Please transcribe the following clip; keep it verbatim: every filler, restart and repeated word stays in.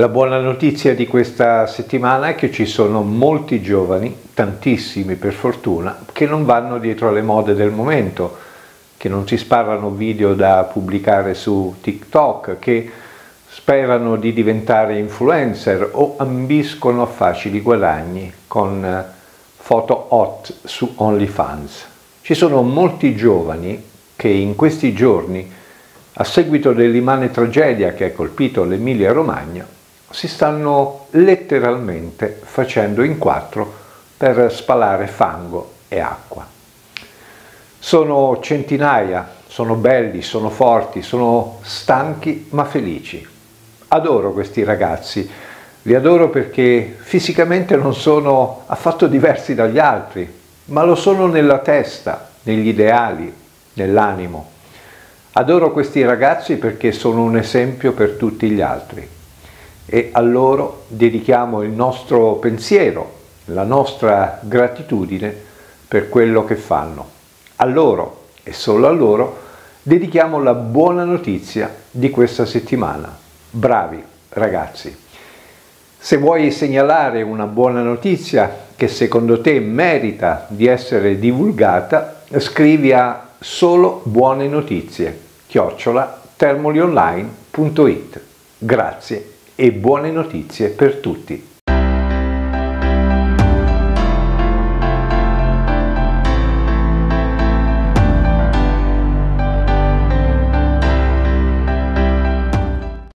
La buona notizia di questa settimana è che ci sono molti giovani, tantissimi per fortuna, che non vanno dietro alle mode del momento, che non si sparano video da pubblicare su TikTok, che sperano di diventare influencer o ambiscono a facili guadagni con foto hot su OnlyFans. Ci sono molti giovani che in questi giorni, a seguito dell'immane tragedia che ha colpito l'Emilia-Romagna, si stanno letteralmente facendo in quattro per spalare fango e acqua. Sono centinaia, sono belli, sono forti, sono stanchi ma felici. Adoro questi ragazzi, li adoro perché fisicamente non sono affatto diversi dagli altri, ma lo sono nella testa, negli ideali, nell'animo. Adoro questi ragazzi perché sono un esempio per tutti gli altri. E a loro dedichiamo il nostro pensiero, la nostra gratitudine per quello che fanno. A loro e solo a loro dedichiamo la buona notizia di questa settimana. Bravi ragazzi! Se vuoi segnalare una buona notizia che secondo te merita di essere divulgata, scrivi a solo buone notizie chiocciola termoli online punto it. Grazie e buone notizie per tutti.